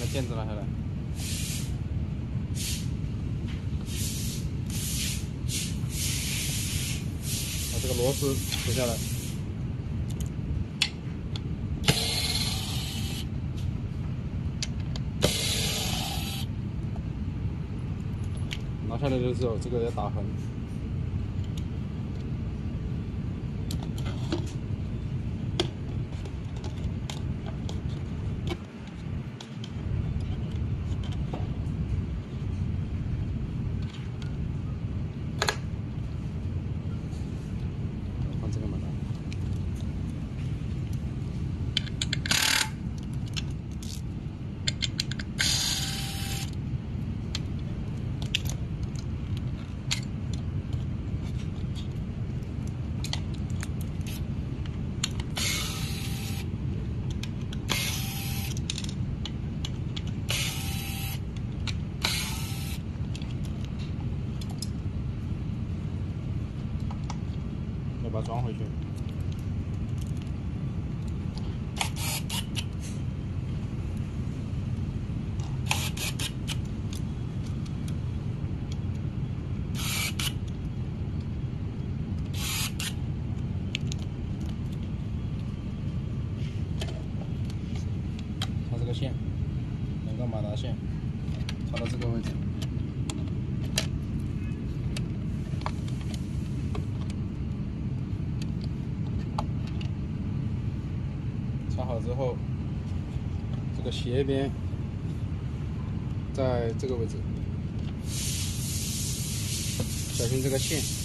线子拿下来，把这个螺丝取下来。 拿下来的时候，这个要打横。放这个马达。要把它装回去。插这个线，两个马达线，插到这个位置。 插好之后，这个斜边在这个位置，小心这个线。